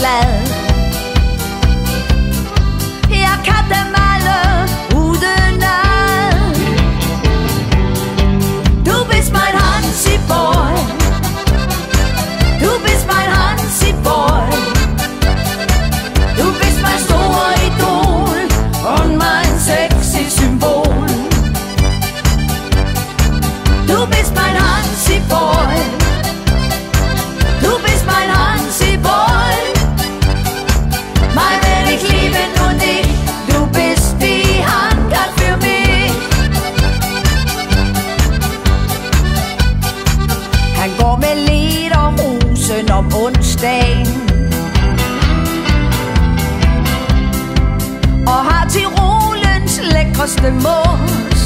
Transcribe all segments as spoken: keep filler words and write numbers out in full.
hvad. Jeg kan dem alle udenad. Du bist mein Hansi Boy. Du bist mein Hansi Boy. Du bist mein store Idol und mein sexy Symbol. Du bist mein Hansi Boy. Du bist mein Hansi Boy. Mein will ich lieben und dich. Du bist die Handgard für mich. Han går med lederhosen om onsdagen og har Tirolens lækreste mos.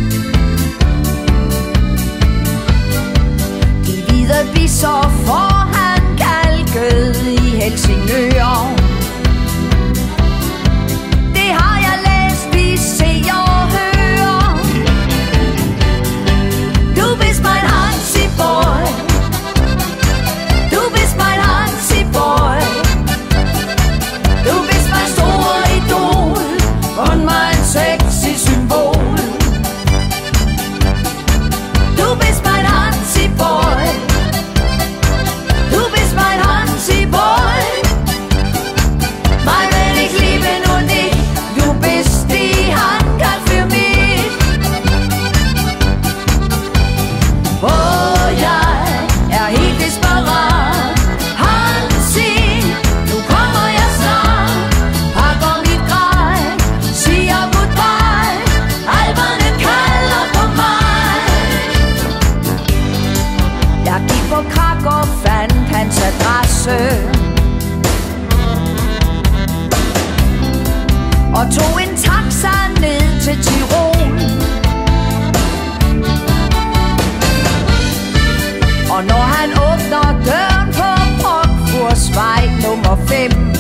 De hvide bisser får han kalket i Helsingør. Det har jeg læst, vi ser og hører. Du bist mein Hansi Boy. Du bist mein Hansi Boy. Du bist mein store Idol und mein sexy Symbol. Du bist mein Hansi Boy. Du bist mein Hansi Boy. Mein will ich lieben und dich. Du bist die Handgard für mich. Oh, jeg er helt desperat. Hansi, nu kommer jeg snart. Pakker mit grej, siger goodbye. Alverne kalder på mig. Jeg gik på krak og fandt hans adresse og tog en taxa ned til Tirol. Og når han åbner døren på Brockfursvej nummer fem,